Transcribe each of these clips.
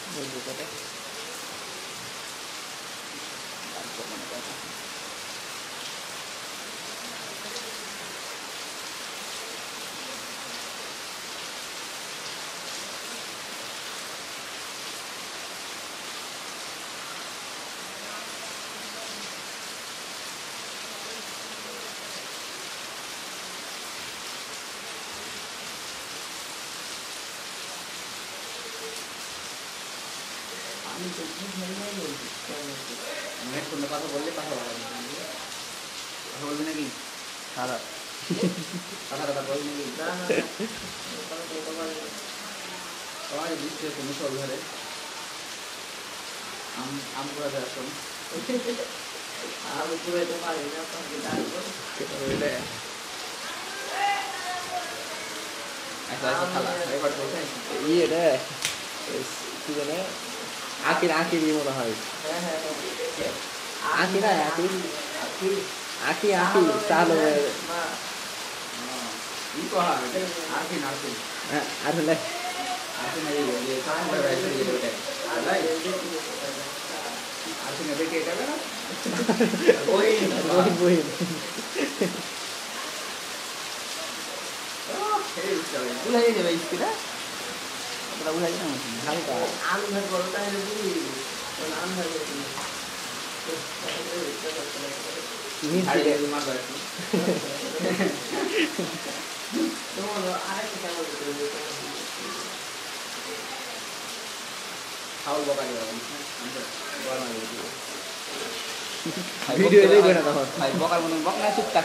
বলবো কথা আমি তো কি ধরনের বলছি হেডফোনে কথা বললে কথা বলবি নাকি সারা কথা বলবি নাকি না না তোমার বৃষ্টি হচ্ছে মুসলধারে আম পুরা দেওয়ার সময় আমি পুরো তো পারি না ইয়ে রে কি জানে আখির আখির মনে হয় আখি না আখি আখি আখি চালু আসলে বুঝাই দেবে স্পিডা বুঝাই না হালকা আলু ভাই বড় তাহলে বুঝি আলু ভাই ভিডিও দেখবে না তখন বকার মতন বক না চুপ থাক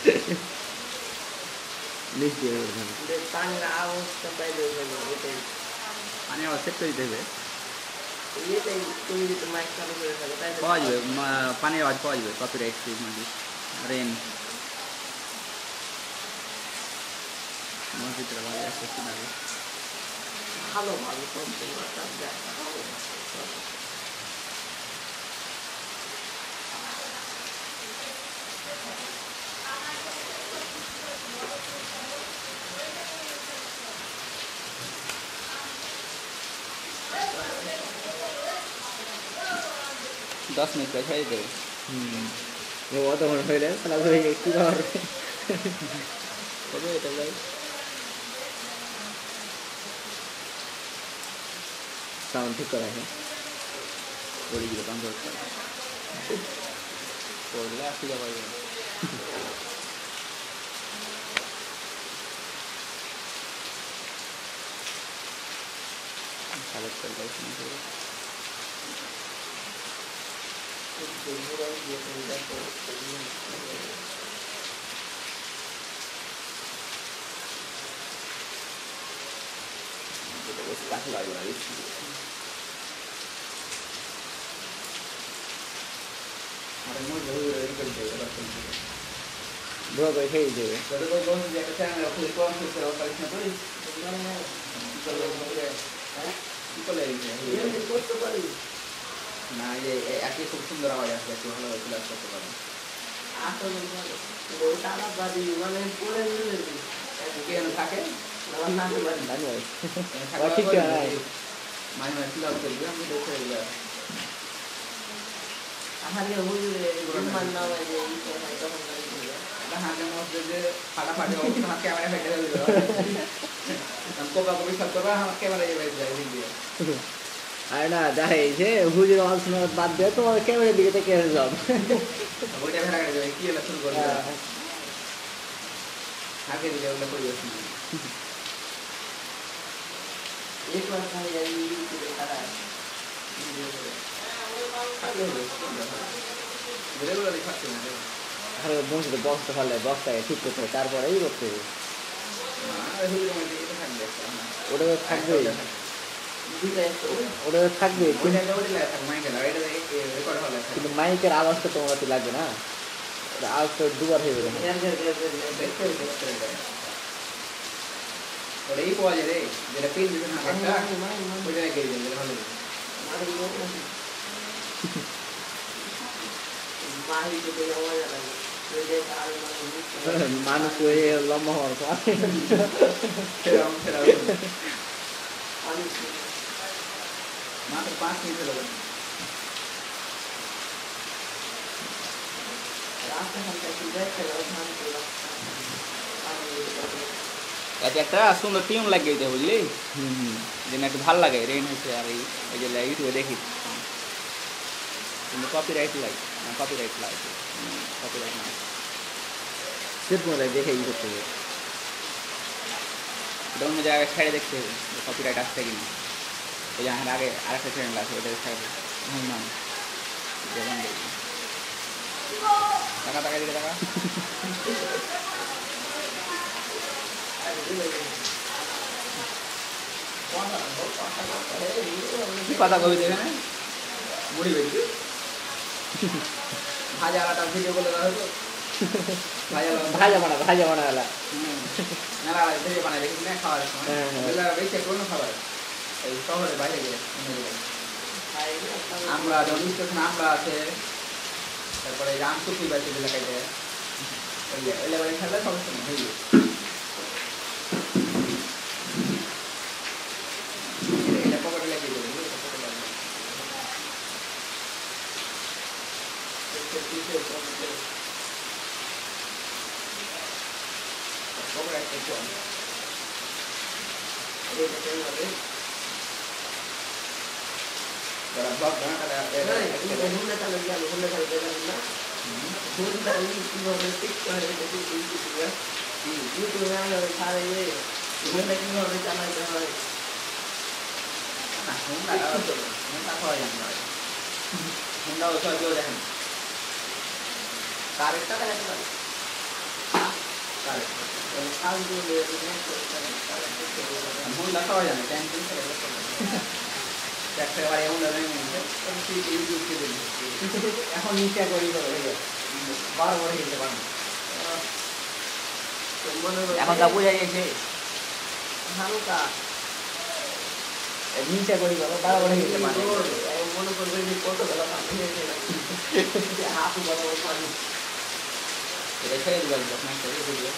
পানির আওয়াজটা পাইলে পানি আওয়াজ সেট করে দিতে হবে পাওয়া যাবে পানির আওয়াজ পাওয়া যাবে কপিরাইট রেন মসজিদটা ভালো আছে ভালো ভালো दस मिनट का खाई दे वो तो मन होइले साला होई की कर কবে এটা ভাই সাউন্ড ঠিক করা है বলি দিও কাম করতে করলে আসি যাবে সালেট করে দাও Bro, tôi thấy gì vậy? Tôi có cái trang là tôi có một cái bài mà tôi có lấy না এই একই খুব সুন্দর আওয়াজ আসে একটু ভালো ক্লাস করতে পারেন আসলে ওই তালা বাড়ি মানে পড়ে নিলে কেন থাকে আমার নাম বাড়ি জানি ভাই ঠিক আছে মানে মানে ক্লাস করবি আমি দেখে দিলাম আহারে ওই মান না হয় যে এই কথা তখন না হাতে মধ্যে যে ফাটাফাটি অবস্থা আমার ক্যামেরা ফেটে গেল আমি কোকা কোবি সব করবা আমার ক্যামেরা যাবে ভিডিও আর না যাই যে হুজুর আওয়াজ শোনা বাদ দিয়ে তো ক্যামেরার দিকে থেকে যাও ওইটা ভেড়া গেছে কি হলো শুরু করবে আগে দিলে ওগুলো করে যাচ্ছে एक बार खाई जाएगी तो खाना वीडियो করে খালি হবে রেগুলার খাচ্ছি না আরে বন্ধু তো বক্স তো ফেলে বক্সটাকে ঠিক করতে তারপরেই করতে হবে আর হুজুর আমাদের এটা থাকবে ওটা থাকবে ওটা থাকবে কিন্তু মাইকের আওয়াজটা তোমার কাছে লাগবে না আওয়াজটা দুবার হয়ে যাবে ওটাই পাওয়া যায় রে যেটা পেন দিবে না একটা ওইটা রেখে দিবেন ভালো মানুষ লম্বা হওয়ার মাত্র 5 মিনিট হলো এতে একটা সুন্দর টিউন লাগিয়ে দিতে বুঝলি যেন একটু ভাল লাগে রেন হচ্ছে আর এই যে ইউটিউবে দেখি কিন্তু কপিরাইট লাগে কপিরাইট লাগে কপিরাইট না সেরকম দেখে ই করতে হবে এটা অন্য জায়গায় ছেড়ে দেখতে হবে কপিরাইট আসছে কিনা ওই যে আমার আগে আরেকটা চ্যানেল আছে ওটা ছেড়ে হুম যেমন দেখি টাকা টাকা দিকে টাকা কি কথা কবি এখানে মুড়ি বেশি ভাজা আলাটা ভিডিও করলে না হতো ভাজা বানালা মেলা ভিডিও বানাই দেখি না খাওয়ার সময় মেলা বেশি কোনো খাবার এই শহরে বাইরে গেলে আমরা যখন স্টেশন আমরা আছে তারপরে রামসুকি বাড়িতে এলাকায় ওই বাড়ি খেলে সমস্যা নেই হয়ে এটা পকেটে লাগিয়ে দেবে এখন নিচে করি বড় বড় হিলতে পারবো এখন তা বোঝা গেছে হালকা নিচে করি বড় বড় হিলতে পারবো মনে করবে যে কত বেলা হাত বড় পানি এটা ছেড়ে দিলাম যখন ছেড়ে দিলে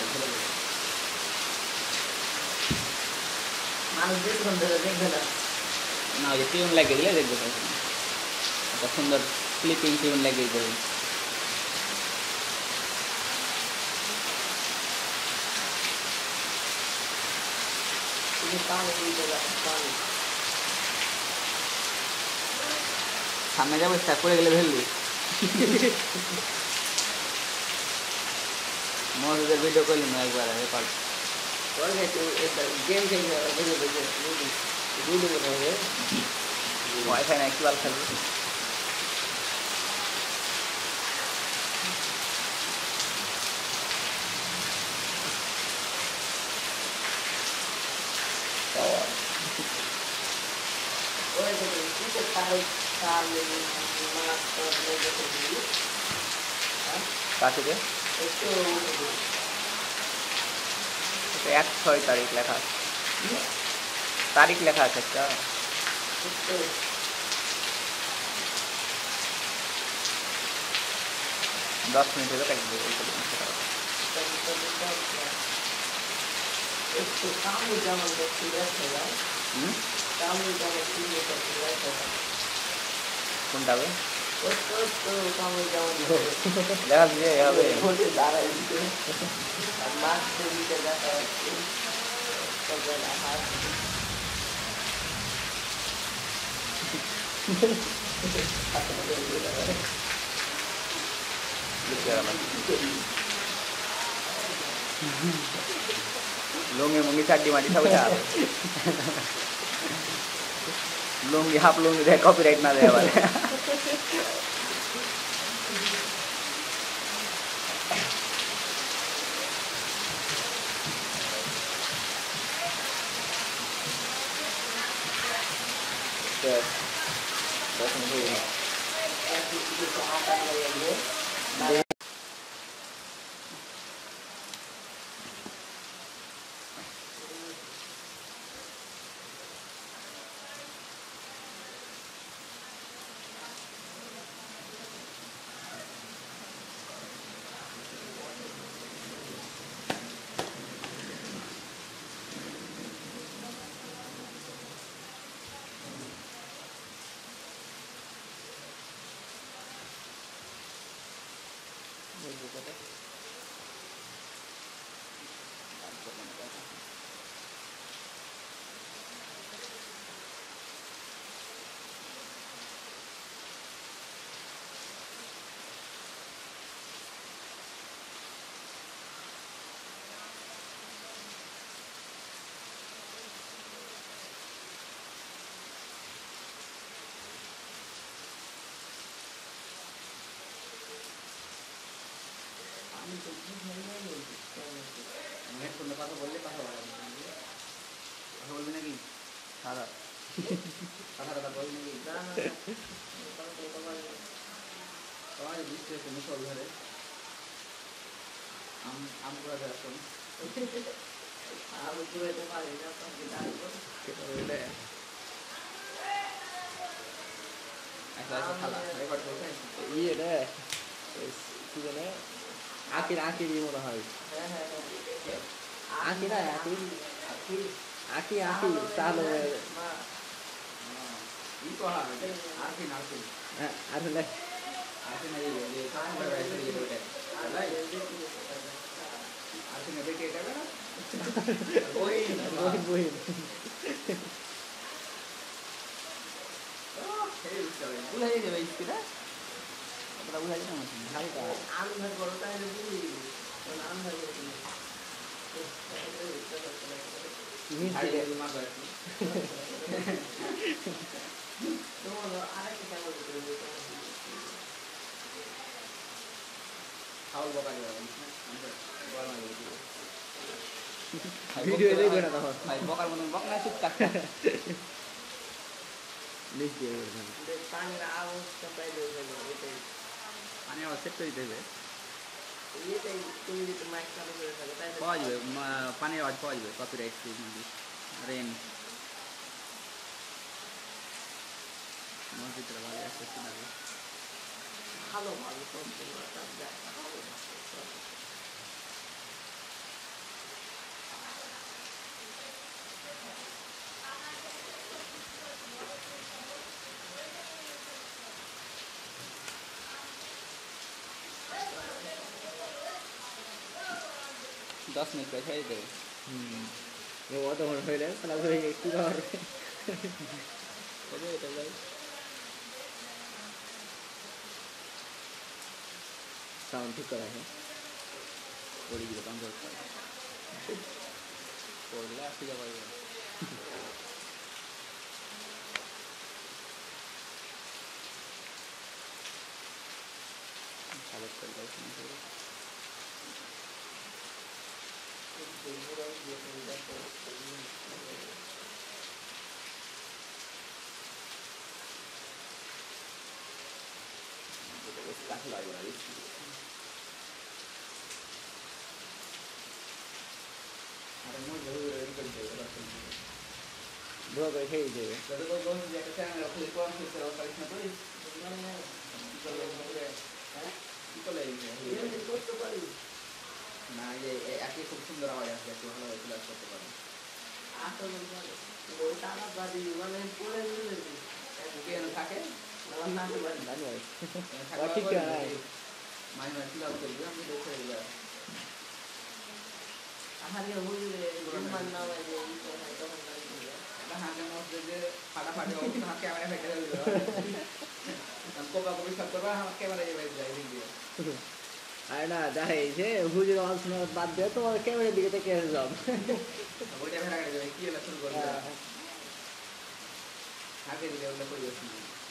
মানুষ দেখবেন দেখবে না না ওই টিউন লাগিয়ে দিলে দেখবে একটা সুন্দর ক্লিপিং টিউন লাগিয়ে দেবে সামনে যাবো স্টার্ট করে গেলে ভেলবি মজুদের ভিডিও করলি না একবার রেকর্ড गेम खेलने वाईफाई ना একটু আলখা কাছে 1-6 তারিখ লেখা আছে তারিখ লেখা আছে একটা 10 মিনিট হলে কাটবে কোনটা হবে দেখা দিয়ে হবে लुंगी मुंगी चड्डी माटी सब चाह लुंगी हाफ लुंगी दे कॉपीराइट ना दे वाले হেডফোনে কথা বললে কথা বলা যাবে না। কথা বলবি নাকি? সারা কথা কথা বলবি নাকি? তোমার বৃষ্টি হচ্ছে মুসল ধরে আম ঘুরাতে আসুন আলু ঘুরাইতে পারি না ইয়ে রে কি জানে আঁকির আঁকির ই মনে হয় আঁকি না আঁকি আঁকি আঁকি তাহলে ই তো হয় আরফিন আরফিন আর হলে আরফিন এই যে আরফিন বেটে এটা না ওই বই বুঝাই যাবে স্পিডা ওটা বুঝাই না হালকা আলু ভাই বড়টা এনে বুঝি আম ভাই ভিডিও দেখবে না তখন ভাই বকার মতন বক না চুপচাপ লিখ দিয়ে পানির আওয়াজটা পাইলে পানি আবার সেট করে দিতে হবে এটাই তুমি যদি মাইক চালু করে থাকো তাই পাওয়া যাবে পানির আওয়াজ পাওয়া যাবে কপিরাইট রেন মসজিদটা ভালো আসছে শোনাবে ভালো ভালো সব ভালো दस मिनट पे है दे वो तो हो गया साला तो एक ही और हो गया तो भाई साउंड ठीक करा है थोड़ी भी काम करता है और ला सीधा भाई साबित करता है Bro, cái gì vậy? Rồi tôi có về cái trang là tôi con thì sẽ phải là tôi có lên cái có lên cái tốt cho bạn না এই একই খুব সুন্দর আওয়াজ আসছে একটু ভালো ক্লাস করতে পারি আসলে ওইটা আমার বাড়ি মানে পড়ে নিয়েছি কেন থাকে না তো বাড়ি Đánh rồi. Quá thích cái này. My my class করবে আমি দেখে এবার আহারে হইলে রুমান না হয় যে এই তো হয় তখন গাড়ি দিয়ে না হাতে মধ্যে যে ফাটাফাটি অবস্থা হাতে ক্যামেরা ফেটে গেল কোকা কোবি সব করবা আমার ক্যামেরা যাবে যাই দিয়ে আর না যাই যে হুজুর আওয়াজ শোনা বাদ দিয়ে তোমার ক্যামেরার দিকে থেকে যাও ওইটা ভেড়া গেছে কি হলো শুরু করবে আগে দিলে ওটা কই যাচ্ছে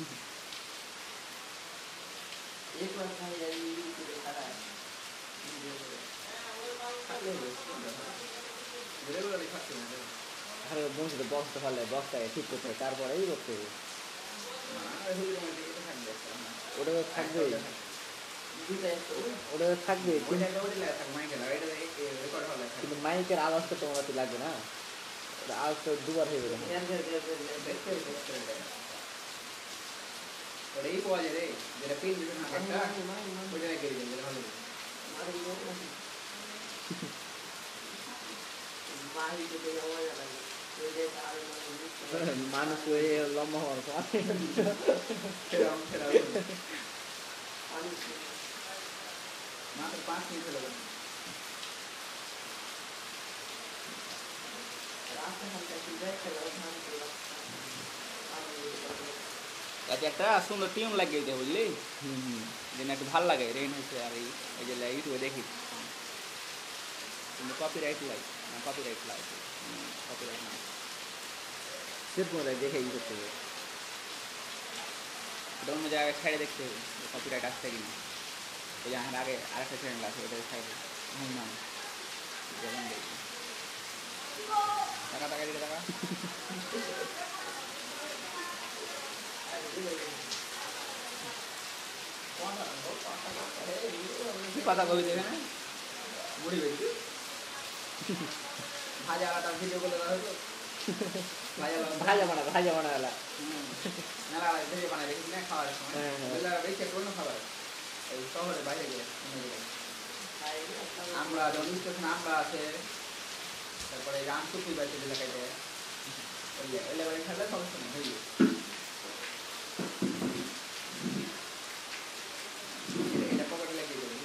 एक बार खाने जाई पूरे खड़ा है खाले मेरे को लिखा था আরে বন্ধু বক্সটা ফেলে বক্সটাকে ঠিক করতে হয় তারপরেই করতে হবে ওটা থাকবে ওটা থাকবে কিন্তু মাইকের আওয়াজটা তোমার তো লাগবে না ওটা আওয়াজটা দুবার হয়ে যাবে ওটাই পাওয়া যায় রে যেটা পিন দিবে না একটা ওইটা রেখে দিবেন যেটা ভালো মানুষ লম্বা হওয়ার পর মাত্র 5 মিনিট হলো একটা সুন্দর টিউন লাগিয়ে দেয় বুঝলি যেন একটু ভাল লাগে রেন হয়েছে আর এই যে ইউটিউবে দেখি কিন্তু copyright like copyright like copyright না সির্ফ মনে দেখে ই করতে হবে ওটা অন্য জায়গায় ছেড়ে দেখতে হবে কপিরাইট আসছে কিনা ওই যে আগে আরেকটা চ্যানেল আছে ওদের সাইডে হুমান যেমন দেখি টাকা টাকা দিতে টাকা কি কথা কবি দেবে না মুড়ি বেশি ভাজা আটা ভিডিও করে দেওয়া হতো ভাজা বানালা মেলা ভিডিও বানাই দেখি না খাওয়ার সময় বেশি কোনো খাবার এই শহরে বাইরে গিয়ে আমরা যখন স্টেশন আমরা আছে তারপরে রামসুকুই বাড়িতে এলাকাতে ওই এলাকায় খেলে সমস্যা নেই হয়ে এটা পকেটে লাগিয়ে দেবো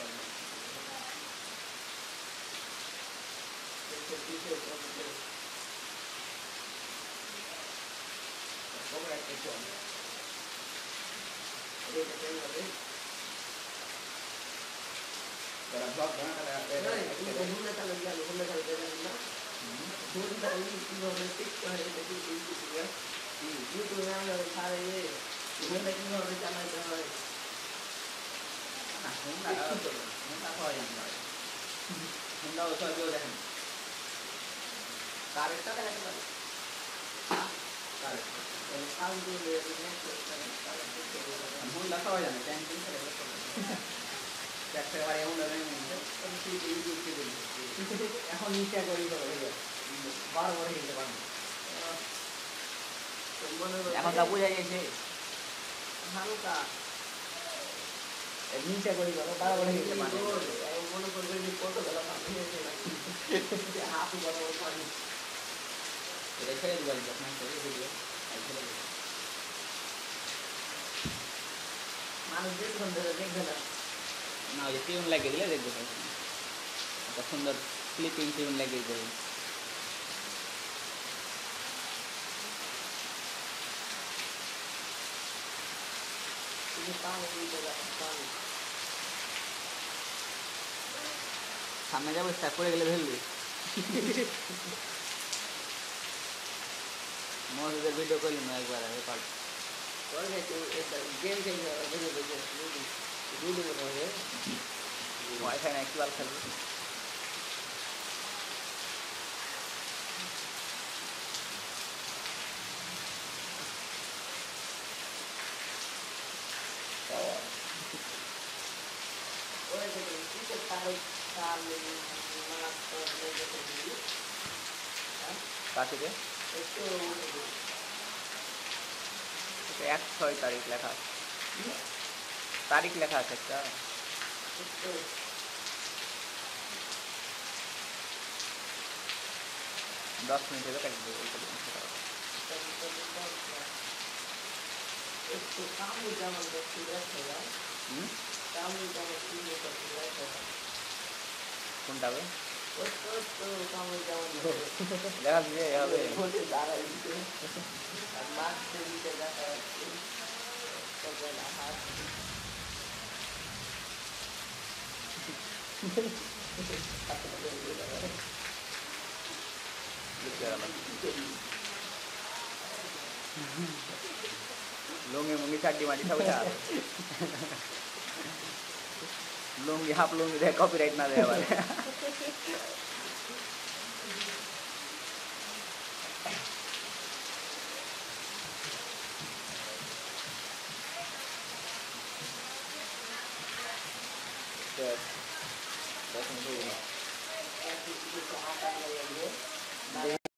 Dalam blog kan ada এখন নিচে করি বার বড় হিলতে পারবো এখন তা বুঝা গেছে হালকা নিচে করি বার বড় হিলতে পারবো মনে করবে যে কত বেলা হাফ বড় পানি এটা ছেড়ে দিবেন যখন করে ভিডিও মানুষ দেখবেন দেখবে না না ওই টিউন লাগিয়ে দিলে দেখবে একটা সুন্দর ক্লিপিং টিউন লাগিয়ে দেবে সামনে যাবো স্টার্ট করে গেলে ফেলবি মজুদের ভিডিও করলি না একবার রেকর্ড गेम खेलने ওয়াইফাই না একটু আর খেলবি কাছে 1-6 তারিখ লেখা আছে তারিখ লেখা আছে একটা 10 মিনিট হবে কাটি দেবো কোনটা হবে দেখা দিবে হবে লুঙ্গি মুঙ্গি চাড্ডি মাটি সব লুঙ্গি হাফ লুঙ্গি দেয় কপিরাইট না দেয় আবার Yes. That's